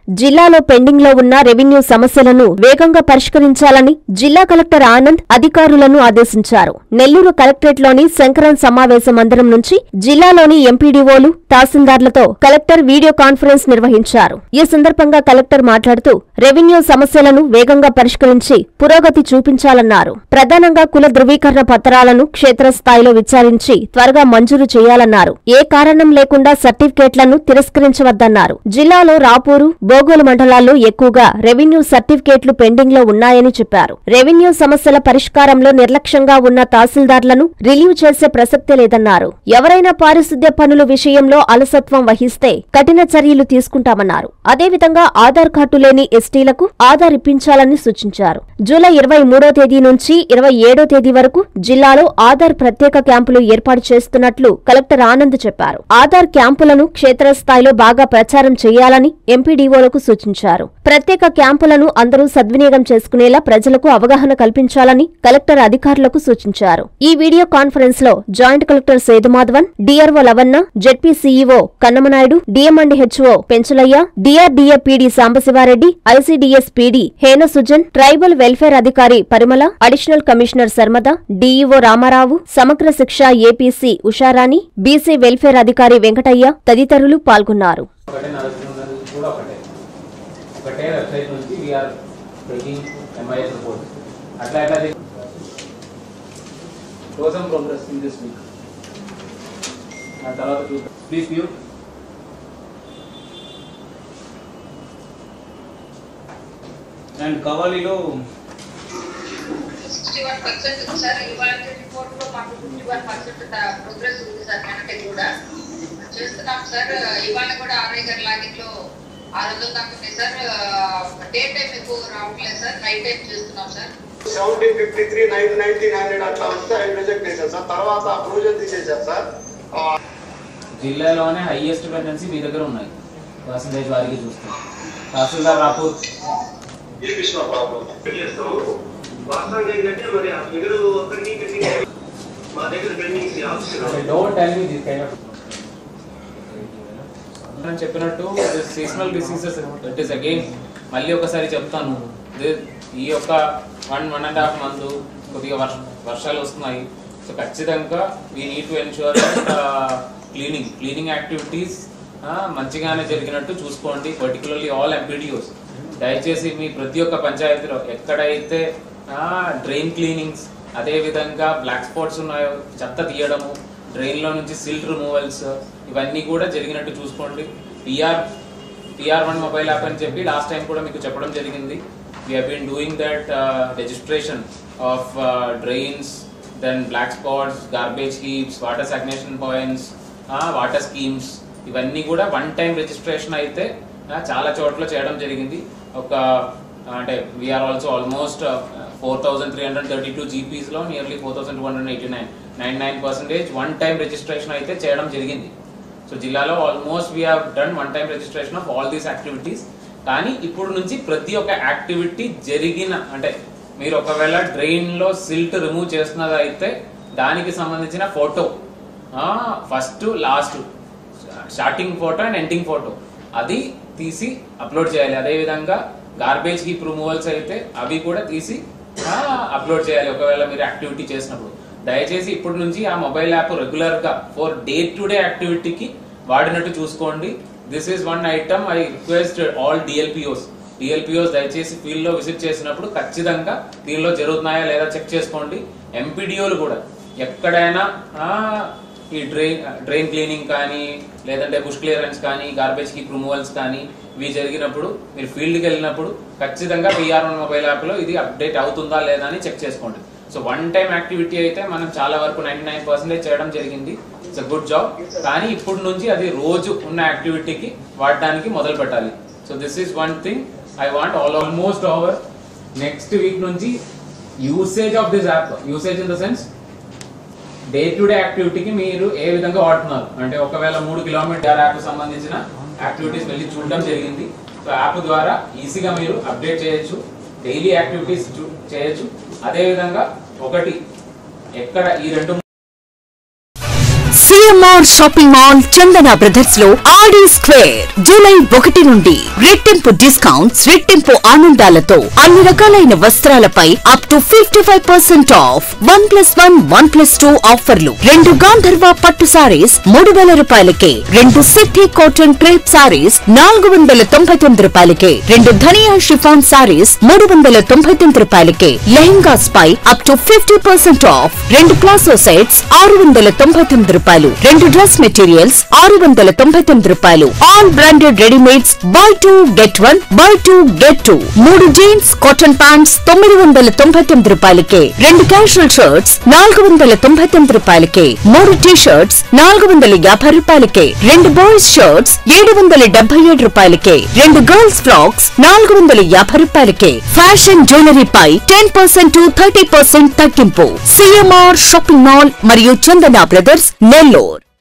జిల్లాలో పెండింగ్ లో ఉన్న రెవెన్యూ సమస్యలను వేగంగా పరిష్కరించాలని జిల్లా కలెక్టర్ ఆనంద్ అధికారులను ఆదేశించారు. నెల్లూరు కలెక్టరేట్లోని శంకరన్ సమావేశ మందిరం నుంచి జిల్లాలోని ఎంపీడీఓలు, తహసీల్దార్లతో కలెక్టర్ వీడియో కాన్ఫరెన్స్ నిర్వహించారు. ఈ సందర్భంగా కలెక్టర్ మాట్లాడుతూ రెవెన్యూ సమస్యలను వేగంగా పరిష్కరించి పురోగతి చూపించాలన్నారు. ప్రధానంగా కుల ధృవీకరణ పత్రాలను క్షేత్రస్థాయిలో విచారించి త్వరగా మంజూరు చేయాలన్నారు. ఏ కారణం లేకుండా సర్టిఫికేట్లను తిరస్కరించవద్దన్నారు. జిల్లాలో రాపూరు, బోగోలు మండలాల్లో ఎక్కువగా రెవెన్యూ సర్టిఫికేట్లు పెండింగ్ లో ఉన్నాయని చెప్పారు. రెవెన్యూ సమస్యల పరిష్కారంలో నిర్లక్ష్యంగా ఉన్న తహసీల్దార్లను రిలీవ్ చేసే ప్రసక్తే లేదన్నారు. ఎవరైనా పారిశుద్ధ్య పనుల విషయంలో అలసత్వం వహిస్తే కఠిన చర్యలు తీసుకుంటామన్నారు. అదేవిధంగా ఆధార్ కార్డు లేని ఎస్టీలకు ఆధార్ ఇప్పించాలని సూచించారు. జూలై 23వ తేదీ నుంచి 27వ తేదీ వరకు జిల్లాలో ఆధార్ ప్రత్యేక క్యాంపులు ఏర్పాటు చేస్తున్నట్లు కలెక్టర్ ఆనంద్ చెప్పారు. ఆధార్ క్యాంపులను క్షేత్రస్థాయిలో బాగా ప్రచారం చేయాలని ఎంపీడీఓలకు సూచించారు. ప్రత్యేక క్యాంపులను అందరూ సద్వినియోగం చేసుకునేలా ప్రజలకు అవగాహన కల్పించాలని కలెక్టర్ అధికారులకు సూచించారు. ఈ వీడియో కాన్ఫరెన్స్ లో joint collector Sedumadhavan, DRO Lavanna, ZP CEO Kannamanaidu, DMHO Penchulaiah, DRDA PD Sambasivareddy, ICDS PD Hena Sujan, tribal welfare అధికారి Parimala, additional commissioner Sharmada, DEO Ramarao, Samagra Shiksha APC Usharani, BC welfare అధికారి వెంకటయ్య తదితరులు పాల్గొన్నారు. అండ్ కవాలీలో 61% సార్. ఇవాళ రిపోర్ట్ లో మాకు 51% ప్రోగ్రెస్ ఉంది సార్. మనకి కూడా చేస్తున్నాం సార్. ఇవాళ కూడా ఆర్ఐ గారి లాగిన్ లో 600 దాకా ఉంది సార్. డే టైం ఎక్కువ రావట్లేదు సార్. నైట్ టైం చేస్తున్నాం సార్. 1753 1900 అట్లా వస్తే రిజెక్ట్ చేశారు సార్. తర్వాత ప్రొవిజన్ తీసేశారు సార్. జిల్లాలోనే హైయెస్ట్ పెండెన్సీ మీ దగ్గర ఉన్నాయి పర్సంటేజ్ వారికి చూస్తే. తహసీల్దార్ రాపూర్ చెప్పినట్టు seasonal diseases it is again మళ్ళీ ఒకసారి చెప్తాను. ఈ యొక్క 1.5 months కొద్దిగా వర్షాలు వస్తున్నాయి. సో ఖచ్చితంగా we need to ensure cleaning activities మంచిగానే జరిగినట్టు చూసుకోండి. పర్టికులర్లీ ఆల్ ఎంపీడీఓస్ దయచేసి మీ ప్రతి ఒక్క పంచాయతీలో ఎక్కడైతే డ్రైన్ క్లీనింగ్స్, అదేవిధంగా బ్లాక్ స్పాట్స్ ఉన్నాయో చెత్త తీయడము, డ్రైన్లో నుంచి సిల్ట్ రిమూవల్స్, ఇవన్నీ కూడా జరిగినట్టు చూసుకోండి. PR1 మొబైల్ యాప్ అని చెప్పి లాస్ట్ టైం కూడా మీకు చెప్పడం జరిగింది. We have been doing that registration of drains, then black spots, garbage heaps, water stagnation points, water schemes, ఇవన్నీ కూడా 1 time రిజిస్ట్రేషన్ అయితే చాలా చోట్ల చేయడం జరిగింది. ఒక అంటే వీఆర్ ఆల్సో ఆల్మోస్ట్ 4332 GPs లో నియర్లీ 4289 99% 1 time రిజిస్ట్రేషన్ అయితే చేయడం జరిగింది. సో జిల్లాలో almost we have done 1 time registration of all these activities. కానీ ఇప్పుడు నుంచి ప్రతి ఒక్క యాక్టివిటీ జరిగిన అంటే మీరు ఒకవేళ డ్రైన్ లో సిల్ట్ రిమూవ్ చేస్తున్నది అయితే దానికి సంబంధించిన photo, first last starting photo and ending photo అది తీసి అప్లోడ్ చేయాలి. అదేవిధంగా గార్బేజ్ హీప్ రిమూవల్స్ అయితే అవి కూడా తీసి అప్లోడ్ చేయాలి ఒకవేళ మీరు యాక్టివిటీ చేసినప్పుడు. దయచేసి ఇప్పటి నుంచి ఆ మొబైల్ యాప్ రెగ్యులర్ గా ఫర్ డే టు డే యాక్టివిటీకి వాడినట్టు చూసుకోండి. This is one item I request all DLPOs దయచేసి ఫీల్డ్ లో విజిట్ చేసినప్పుడు ఖచ్చితంగా దీనిలో జరుగుతున్నాయా లేదా చెక్ చేసుకోండి. ఎంపీడీఓలు కూడా ఎక్కడైనా ఈ డ్రైన్ క్లీనింగ్ కానీ లేదంటే బుష్ క్లియరెన్స్ కానీ గార్బేజ్ హీప్ రిమూవల్స్ కానీ ఇవి జరిగినప్పుడు మీరు ఫీల్డ్కి వెళ్ళినప్పుడు ఖచ్చితంగా PR1 మొబైల్ యాప్లో ఇది అప్డేట్ అవుతుందా లేదా అని చెక్ చేసుకోండి. సో 1 time యాక్టివిటీ అయితే మనం చాలా వరకు 99% చేయడం జరిగింది. It's a good job. కానీ ఇప్పుడు నుంచి అది రోజు ఉన్న యాక్టివిటీకి వాడడానికి మొదలు పెట్టాలి. So this is one thing I want almost over next week నుంచి usage of this app, usage in the sense day to day యాక్టివిటీకి మీరు ఏ విధంగా వాడుతున్నారు అంటే ఒకవేళ 3 కిలోమీటర్ యాప్ సంబంధించిన యాక్టివిటీస్ వెళ్ళి చూడడం జరిగింది. సో యాప్ ద్వారా ఈజీగా మీరు అప్డేట్ చేయొచ్చు, డైలీ యాక్టివిటీస్ చేయొచ్చు. అదేవిధంగా ఒకటి ఎక్కడ ఈ 2 CMR shopping mall Chandana brothers లో ఆడి స్క్వేర్ జూలై 1 నుండి రెట్టింపు డిస్కౌంట్స్, రెట్టింపు ఆనందాలతో అన్ని రకాలైన వస్త్రాలపై అప్ టు 55% ఆఫ్ 1+1 1+2 ఆఫర్లు. 2 గాంధర్వ పట్టు సారీస్ 3000 రూపాయలకే, 2 సిద్ధి కాటన్ క్రేప్ సారీస్ 499 రూపాయలకే, 2 ధనియా షిఫాన్ సారీస్ 399 రూపాయలకే, లెహంగాస్ పై up to 50% off, 2 palazzo sets 699 రూపాయలు, 2 డ్రెస్ మెటీరియల్స్ 699 రూపాయలు. All branded readymades buy 2 get 1 buy 2 get 2. 3 jeans cotton pants 999 రూపాయలకే, 2 క్యాజువల్ షర్ట్స్ 499 రూపాయలకే, 3 టీ షర్ట్స్ 450 రూపాయలకే, 2 బాయ్స్ షర్ట్స్ 777 రూపాయలకే, 2 గర్ల్స్ ఫ్రాక్స్ 450 రూపాయలకే. ఫ్యాషన్ జ్యువెలరీ పై 10% to 30% తగ్గింపు. సిఎంఆర్ షాపింగ్ మాల్ మరియు చందన brothers Nellore.